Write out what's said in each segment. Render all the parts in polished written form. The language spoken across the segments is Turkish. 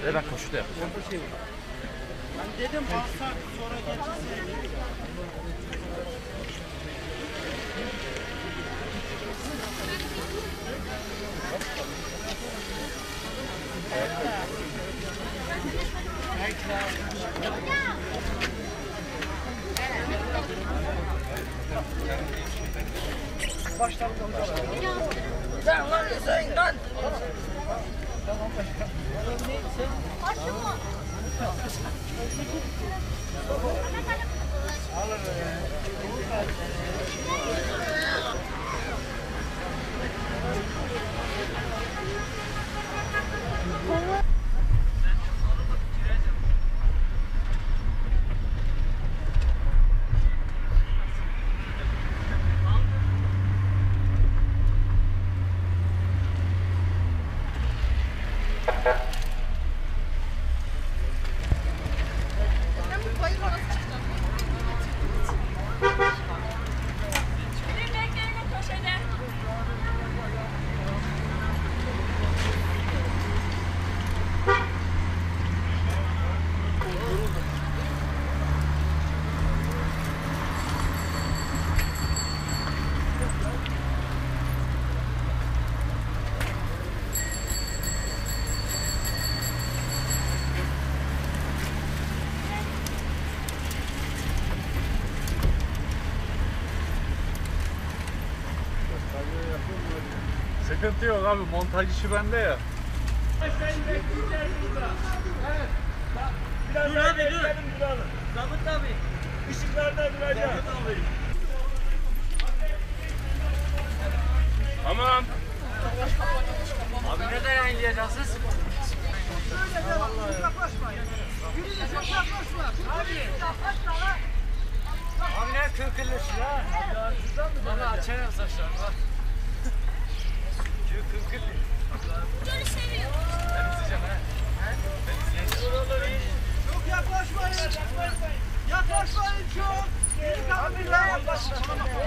Ben koşu da yapacağım. Ben dedim bassak sonra geçirseydin. Sen lan sen lan. Sıkıntı yok abi, montaj işi bende ya. Dur abi dur. Zabıt abi. Işıklarda duracağım. Tamam. Abi nereden yayınlayacaksınız? Abi ne kırkırlırsın ha? Bana açarım saçlar bak. Kırkırlı. Böyle seviyorum. Ben izleyeceğim ha. Çok yaklaşmayın. Yaklaşmayın çok. Abi lan yaklaşmayın.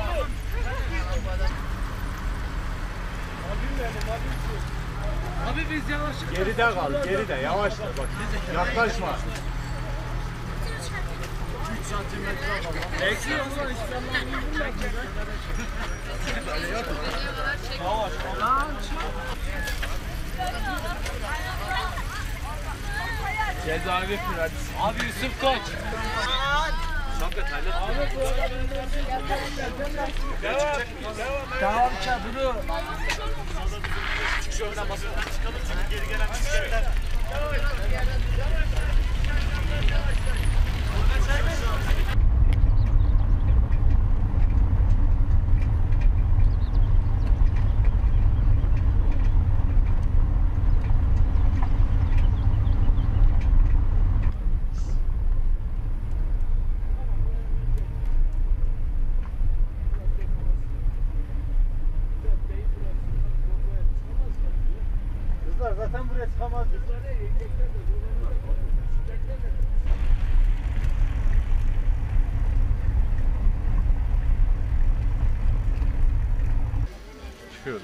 Abi biz yavaş. Geride kal, geride. Yavaşla bak. Yaklaşma. 3 santimetre falan. Eksiyor mu lan? Yavaş. Cezaevi piratisi. Abi Yusuf Koç. Abi devam çabuk. Şu önden basından çıkalım çünkü geri gelen bisikletler. Zaten buraya çıkamaz. Çıkıyorum.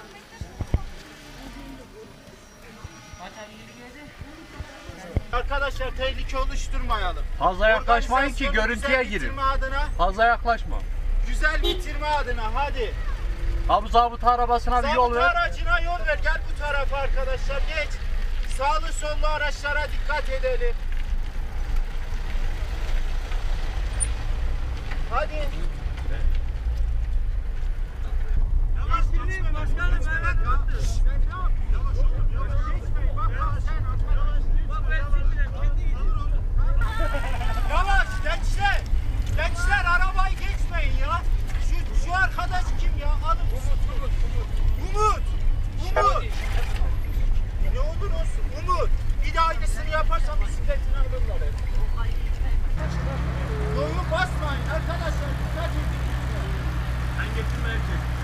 Arkadaşlar tehlike oluşturmayalım. Fazla yaklaşmayın ki görüntüye girin. Fazla yaklaşma. Güzel bitirme adına hadi. Abi zabıta arabasına bir yol Zabıta ver. aracına yol ver. Gel bu tarafa arkadaşlar geç. Sağlı sollu araçlara dikkat edelim. Hadi. Yavaş geçmeyin başkanım. Evet. Sen ne yapıyorsun? Yavaş oğlum. Yavaş geçmeyin. Bak sen yavaş. Bak ben silmeyeyim. Kendi gidiyor. Yavaş gençler. Gençler arabayı geçmeyin ya. Şu arkadaş kim ya? Adı Umut. Ne olur olsun Umut. Bir daha aynısını yaparsan bisikletini alırlar. Yolu basmayın arkadaşlar. Dikkat edin. Ben getirmeyeceğim.